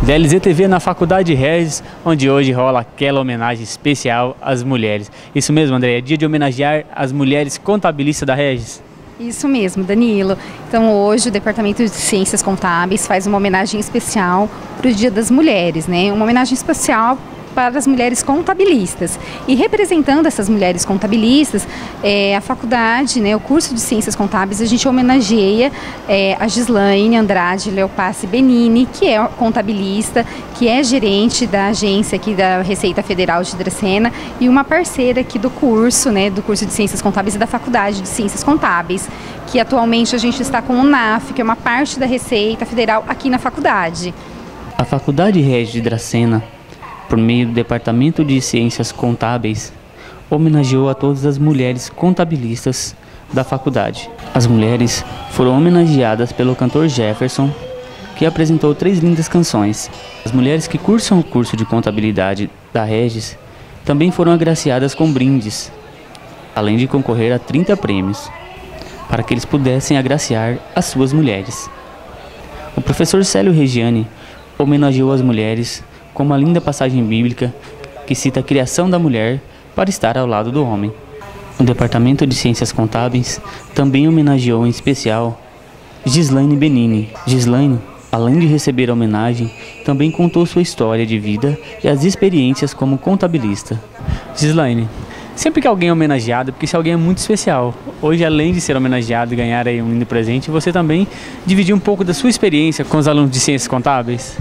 DLZ TV na Faculdade Regis, onde hoje rola aquela homenagem especial às mulheres. Isso mesmo, André, é dia de homenagear as mulheres contabilistas da Regis? Isso mesmo, Danilo. Então hoje o Departamento de Ciências Contábeis faz uma homenagem especial para o Dia das Mulheres, né? Uma homenagem especial para as mulheres contabilistas. E representando essas mulheres contabilistas, a faculdade, né, o curso de Ciências Contábeis, a gente homenageia a Gislaine Andrade Leopace Benini, que é contabilista, que é gerente da agência aqui da Receita Federal de Dracena e uma parceira aqui do curso, né, do curso de Ciências Contábeis e da Faculdade de Ciências Contábeis, que atualmente a gente está com o NAF, que é uma parte da Receita Federal aqui na faculdade. A Faculdade Regis de Dracena, por meio do Departamento de Ciências Contábeis, homenageou a todas as mulheres contabilistas da faculdade. As mulheres foram homenageadas pelo cantor Jefferson, que apresentou 3 lindas canções. As mulheres que cursam o curso de contabilidade da Regis também foram agraciadas com brindes, além de concorrer a 30 prêmios, para que eles pudessem agraciar as suas mulheres. O professor Célio Regiani homenageou as mulheres com uma linda passagem bíblica que cita a criação da mulher para estar ao lado do homem. O Departamento de Ciências Contábeis também homenageou em especial Gislaine Benini. Gislaine, além de receber a homenagem, também contou sua história de vida e as experiências como contabilista. Gislaine, sempre que alguém é homenageado, porque esse alguém é muito especial. Hoje, além de ser homenageado e ganhar aí um lindo presente, você também dividiu um pouco da sua experiência com os alunos de Ciências Contábeis?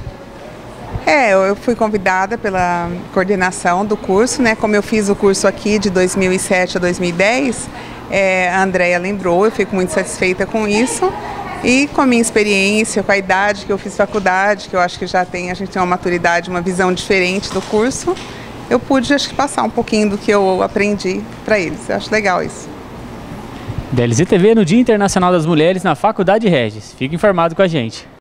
Eu fui convidada pela coordenação do curso, né? Como eu fiz o curso aqui de 2007 a 2010, a Andréia lembrou, eu fico muito satisfeita com isso. E com a minha experiência, com a idade que eu fiz faculdade, que eu acho que a gente tem uma maturidade, uma visão diferente do curso, eu pude, acho que, passar um pouquinho do que eu aprendi para eles. Eu acho legal isso. DLZ TV no Dia Internacional das Mulheres na Faculdade Regis. Fique informado com a gente.